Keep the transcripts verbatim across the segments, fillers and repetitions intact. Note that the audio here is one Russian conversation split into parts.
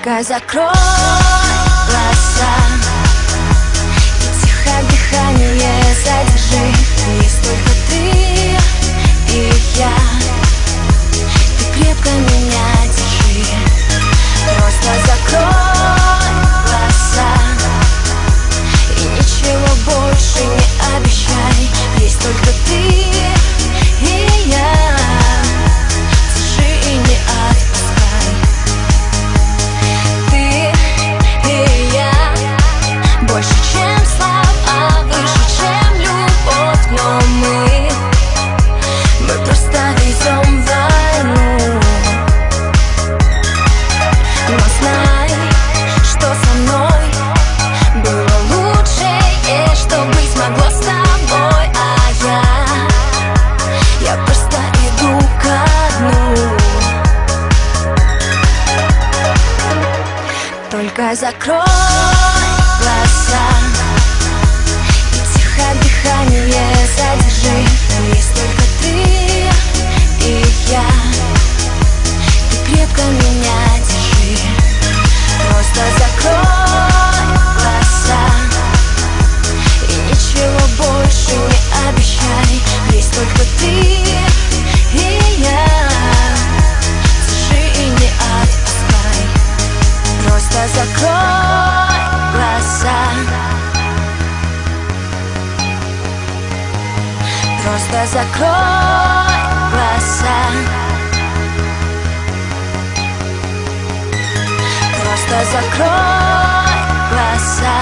Только закрой глаза и тихо дыхание задержи. Есть только ты и я. Ты крепко меня держи. Просто закрой глаза и ничего больше не обещай. Есть только ты и я. Держи и не отпускай. Ты и я больше, чем слова, выше, чем любовь. Но мы, мы просто ведем войну. Но знай, что со мной было лучшее, что быть могло с тобой. А я, я просто иду ко дну. Только закрой глаза и тихо дыхание задержи. Есть только ты и я. Ты крепко меня держи. Просто закрой глаза и ничего больше не обещай. Есть только ты и я. Держи и не отпускай. Просто закрой глаза. Просто закрой глаза. Просто закрой глаза.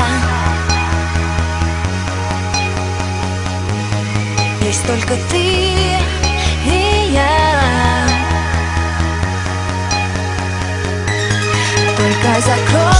Есть только ты и я. Только закрой